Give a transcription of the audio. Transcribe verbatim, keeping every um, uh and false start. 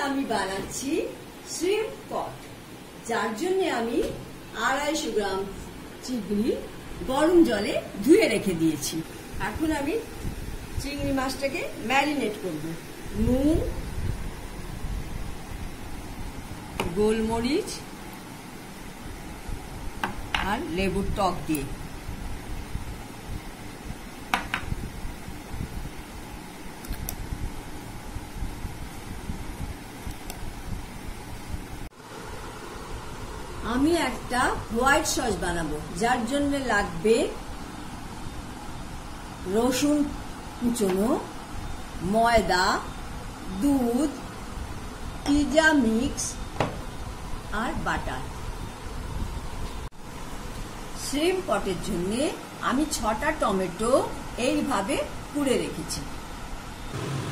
আমি বানাচ্ছি শ্রিম্প পট, যার জন্য আমি আড়াইশো গ্রাম চিংড়ি গরম জলে ধুয়ে রেখে দিয়েছি। এখন আমি চিংড়ি মাছটাকে ম্যারিনেট করব। নুন, গোলমরিচ আর লেবুর টক দিয়ে। আমি একটা হোয়াইট সস বানাবো, যার জন্য লাগবে রসুন কুচনো, ময়দা, দুধ, পিৎজা মিক্স আর বাটার। শ্রিম্প পটের জন্য আমি ছটা টমেটো এইভাবে কুড়ে রেখেছি।